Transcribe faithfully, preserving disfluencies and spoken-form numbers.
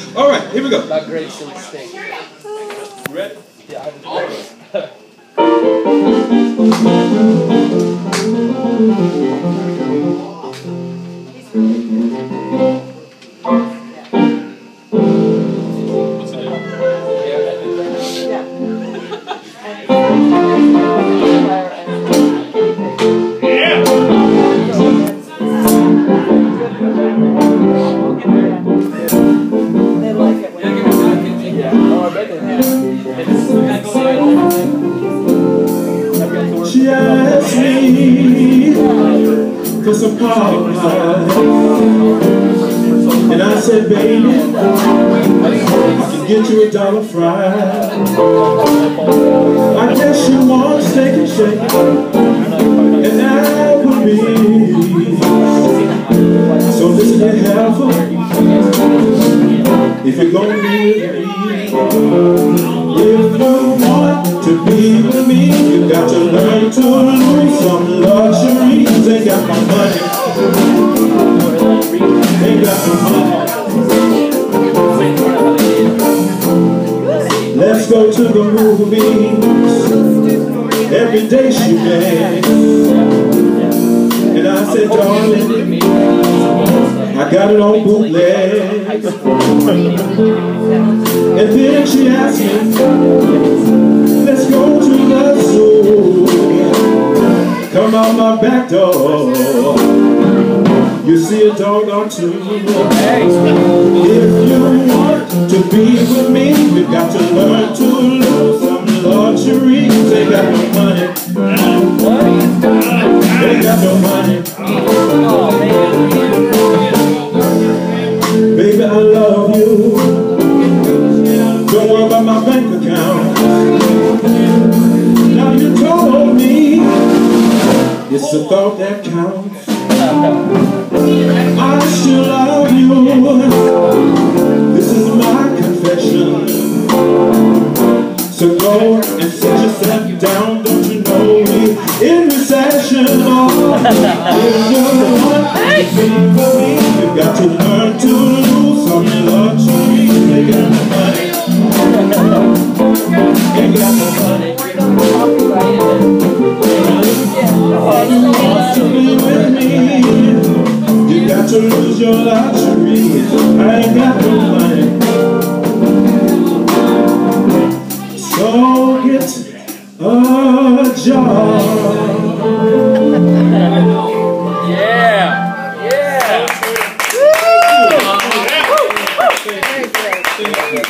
All right, here we go. Not great silly steak. You ready? Yeah, I was ready. What's the name? Yeah. They like it when you Yeah. Oh, I bet they have. She asked me for some pie, and I said, baby, I can get you a dollar fried. I guess you want steak and shake, and that would be. So listen here, helper, if you're gonna be with me, if you want to be with me, you got to learn to lose some luxuries. They got my money, they got my money. Let's go to the movies every day she begs. And I said, darling, I got it on bootleg. And then she asked me, let's go to the zoo. Come out my back door, you see a dog or two. If you want to be with me, you got to learn to lose some luxuries. They got no money, they got no money. Baby, I love you. Don't worry about my bank account. Now you told me it's the thought that counts. I still love you. This is my confession. So go and sit yourself down. Don't you know we're in recession? Oh, if you want to be for me, you got to learn to lose some luxury. They got no money. They got no money. You want to be with me, you got to lose your luxury. I ain't got no money. So get a job. Yeah. Yeah. Very good.